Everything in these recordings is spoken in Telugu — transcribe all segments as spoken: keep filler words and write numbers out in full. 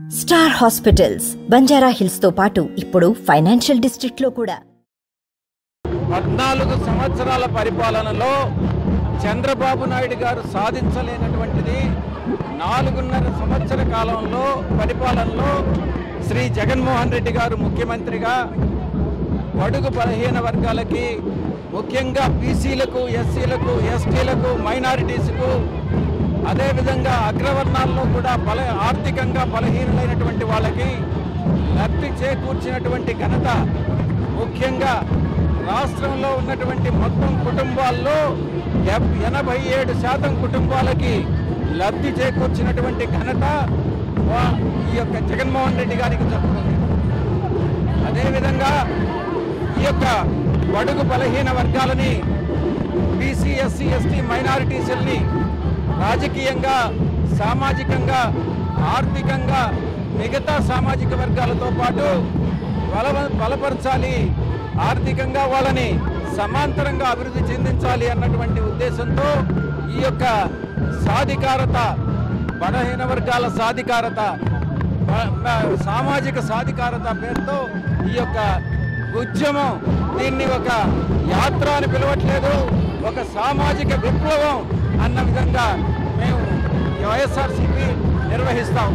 స్టార్ హాస్పిటల్స్ బంజారా హిల్స్ తో పాటు ఇప్పుడు ఫైనాన్షియల్ డిస్ట్రిక్ట్ లో కూడా పద్నాలుగు సంవత్సరాల పరిపాలనలో చంద్రబాబు నాయుడు గారు సాధించలేనటువంటిది నాలుగున్నర సంవత్సర కాలంలో పరిపాలనలో శ్రీ జగన్మోహన్ రెడ్డి గారు ముఖ్యమంత్రిగా బడుగు బలహీన వర్గాలకి ముఖ్యంగా బీసీలకు ఎస్సీలకు ఎస్టీలకు మైనారిటీస్కు అదేవిధంగా అగ్రవర్ణాల్లో కూడా బల ఆర్థికంగా బలహీనులైనటువంటి వాళ్ళకి లబ్ధి చేకూర్చినటువంటి ఘనత ముఖ్యంగా రాష్ట్రంలో ఉన్నటువంటి మొత్తం కుటుంబాల్లో ఎనభై ఏడు శాతం కుటుంబాలకి లబ్ధి చేకూర్చినటువంటి ఘనత ఈ యొక్క జగన్మోహన్ రెడ్డి గారికి దక్కుతుంది. అదేవిధంగా ఈ యొక్క బడుగు బలహీన వర్గాలని బీసీ ఎస్సీ ఎస్టీ మైనారిటీస్ని రాజకీయంగా సామాజికంగా ఆర్థికంగా మిగతా సామాజిక వర్గాలతో పాటు బల బలపరచాలి, ఆర్థికంగా వాళ్ళని సమాంతరంగా అభివృద్ధి చెందించాలి అన్నటువంటి ఉద్దేశంతో ఈ యొక్క సాధికారత, బలహీన వర్గాల సాధికారత, సామాజిక సాధికారత పేరుతో ఈ యొక్క ఉద్యమం, దీన్ని ఒక యాత్ర అని పిలవట్లేదు, ఒక సామాజిక విప్లవం అన్న విధంగా మేము వైఎస్ఆర్సీపీ నిర్వహిస్తాం.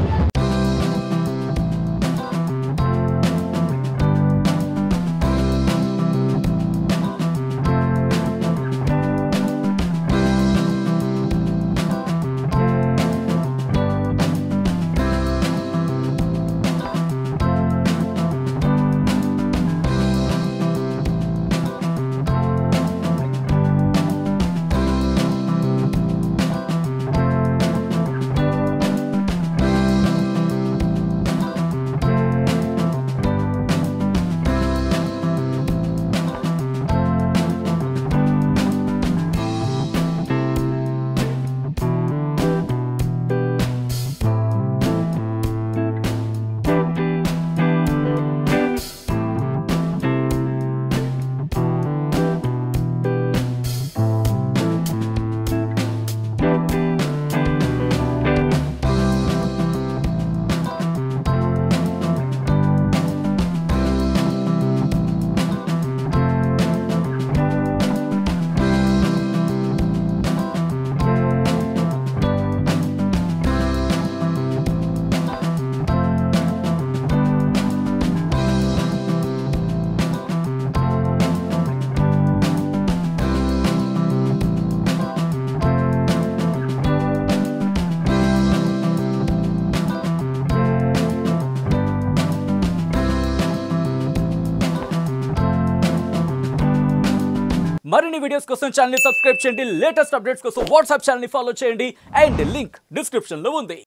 మరిన్ని వీడియోస్ కోసం ఛానల్ ని సబ్స్క్రైబ్ చేయండి. లేటెస్ట్ అప్డేట్స్ కోసం వాట్సాప్ ఛానల్ ని ఫాలో చేయండి. అండ్ లింక్ డిస్క్రిప్షన్ లో ఉంది.